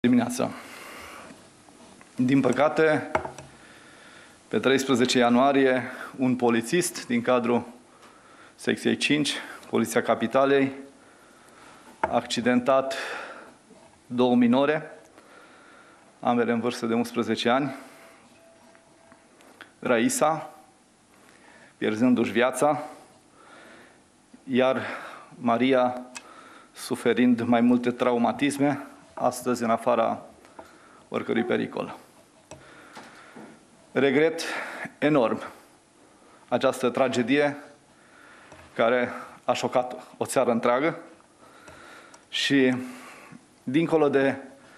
Dimineața. Din păcate, pe 13 ianuarie, un polițist din cadrul secției 5, Poliția Capitalei, a accidentat două minore, ambele în vârstă de 11 ani, Raisa, pierzându-și viața, iar Maria, suferind mai multe traumatisme, astăzi în afara oricărui pericol. Regret enorm această tragedie care a șocat o țară întreagă și, dincolo de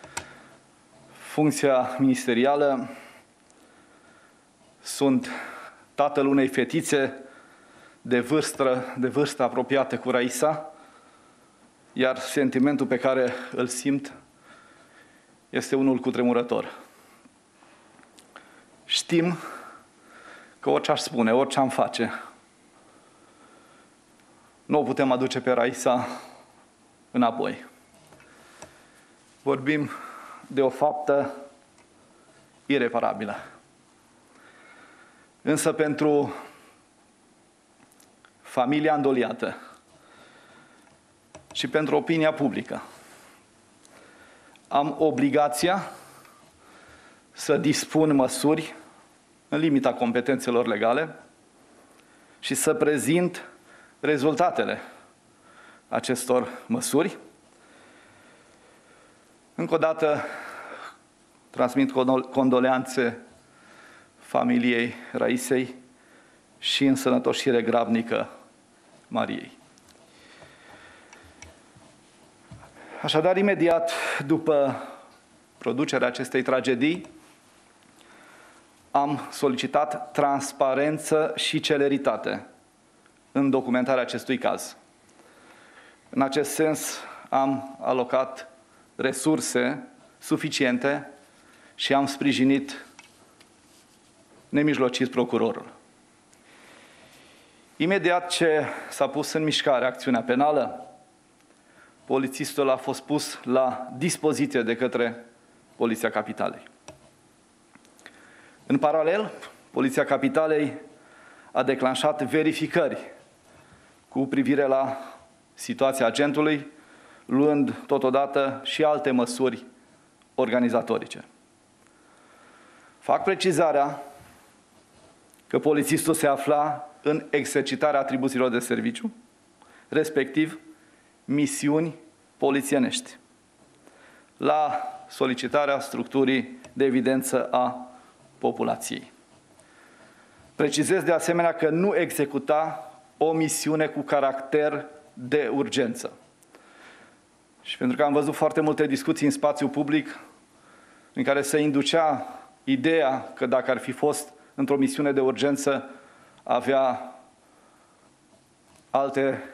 funcția ministerială, sunt tatăl unei fetițe de vârstă apropiată cu Raisa, iar sentimentul pe care îl simt este unul cutremurător. Știm că orice aș spune, orice am face, nu o putem aduce pe Raisa înapoi. Vorbim de o faptă ireparabilă. Însă pentru familia îndoliată și pentru opinia publică, am obligația să dispun măsuri în limita competențelor legale și să prezint rezultatele acestor măsuri. Încă o dată transmit condoleanțe familiei Raisei și însănătoșire grabnică Mariei. Așadar, imediat după producerea acestei tragedii, am solicitat transparență și celeritate în documentarea acestui caz. În acest sens, am alocat resurse suficiente și am sprijinit nemijlocit procurorul. Imediat ce s-a pus în mișcare acțiunea penală, polițistul a fost pus la dispoziție de către Poliția Capitalei. În paralel, Poliția Capitalei a declanșat verificări cu privire la situația agentului, luând totodată și alte măsuri organizatorice. Fac precizarea că polițistul se afla în exercitarea atribuțiilor de serviciu, respectiv misiuni polițienești, la solicitarea structurii de evidență a populației. Precizez de asemenea că nu executa o misiune cu caracter de urgență. Și pentru că am văzut foarte multe discuții în spațiu public în care se inducea ideea că dacă ar fi fost într-o misiune de urgență, avea alte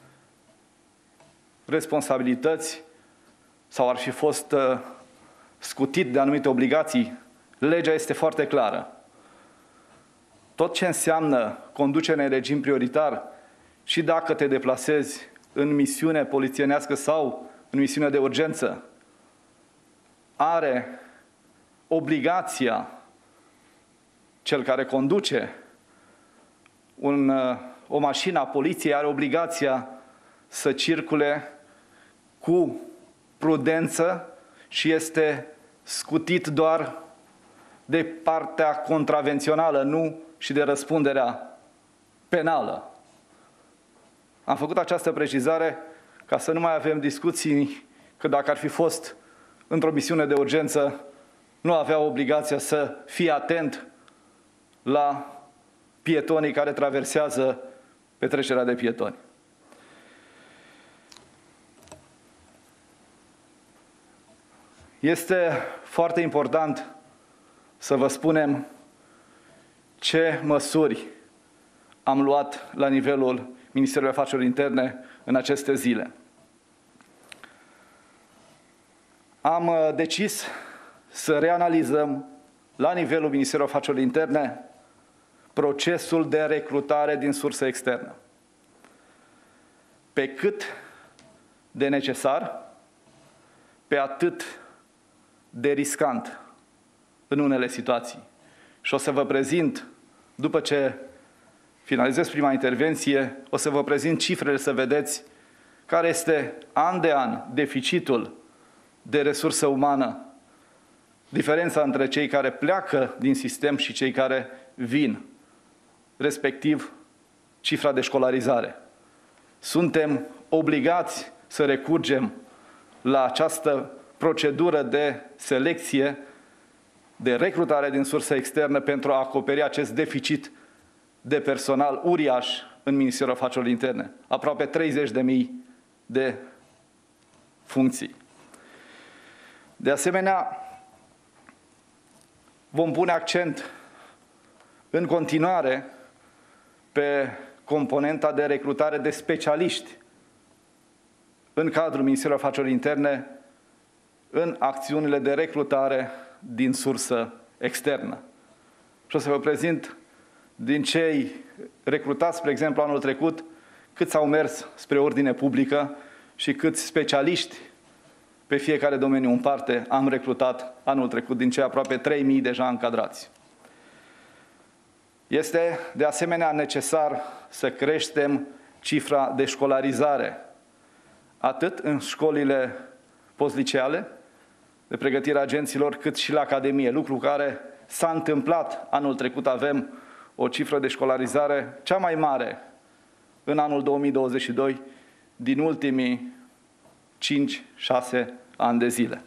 responsabilități sau ar fi fost scutit de anumite obligații, legea este foarte clară. Tot ce înseamnă conducere în regim prioritar, și dacă te deplasezi în misiune polițienească sau în misiune de urgență, are obligația cel care conduce o mașină a poliției, are obligația să circule cu prudență și este scutit doar de partea contravențională, nu și de răspunderea penală. Am făcut această precizare ca să nu mai avem discuții că dacă ar fi fost într-o misiune de urgență, nu avea obligația să fie atent la pietonii care traversează petrecerea de pietoni. Este foarte important să vă spunem ce măsuri am luat la nivelul Ministerului Afacerilor Interne în aceste zile. Am decis să reanalizăm la nivelul Ministerului Afacerilor Interne procesul de recrutare din sursă externă. Pe cât de necesar, pe atât de riscant în unele situații. Și o să vă prezint, după ce finalizez prima intervenție, o să vă prezint cifrele să vedeți care este an de an deficitul de resursă umană, diferența între cei care pleacă din sistem și cei care vin, respectiv cifra de școlarizare. Suntem obligați să recurgem la această procedură de selecție, de recrutare din sursă externă pentru a acoperi acest deficit de personal uriaș în Ministerul Afacerilor Interne. Aproape 30.000 de funcții. De asemenea, vom pune accent în continuare pe componenta de recrutare de specialiști în cadrul Ministerului Afacerilor Interne în acțiunile de recrutare din sursă externă. Și o să vă prezint din cei recrutați, spre exemplu, anul trecut, câți au mers spre ordine publică și câți specialiști pe fiecare domeniu în parte am recrutat anul trecut, din cei aproape 3.000 deja încadrați. Este de asemenea necesar să creștem cifra de școlarizare, atât în școlile postliceale, de pregătire a agenților, cât și la Academie, lucru care s-a întâmplat anul trecut. Avem o cifră de școlarizare cea mai mare în anul 2022 din ultimii 5-6 ani de zile.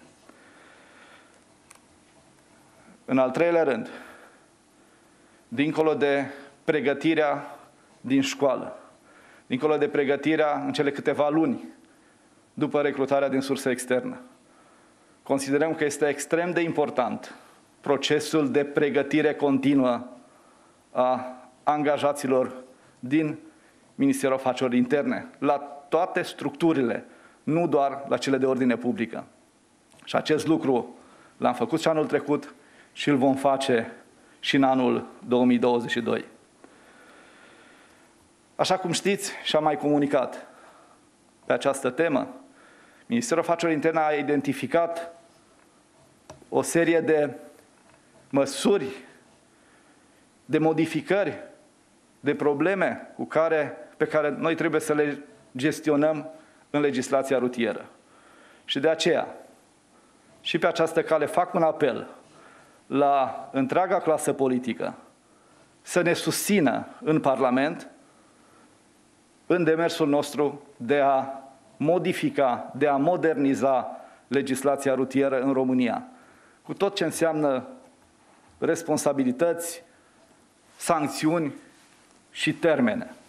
În al treilea rând, dincolo de pregătirea din școală, dincolo de pregătirea în cele câteva luni după recrutarea din sursă externă, considerăm că este extrem de important procesul de pregătire continuă a angajaților din Ministerul Afacerilor Interne, la toate structurile, nu doar la cele de ordine publică. Și acest lucru l-am făcut și anul trecut și îl vom face și în anul 2022. Așa cum știți și am mai comunicat pe această temă, Ministerul Afacerilor Interne a identificat o serie de măsuri, de modificări, de probleme pe care noi trebuie să le gestionăm în legislația rutieră. Și de aceea, și pe această cale fac un apel la întreaga clasă politică să ne susțină în Parlament în demersul nostru de a modifica, de a moderniza legislația rutieră în România, cu tot ce înseamnă responsabilități, sancțiuni și termene.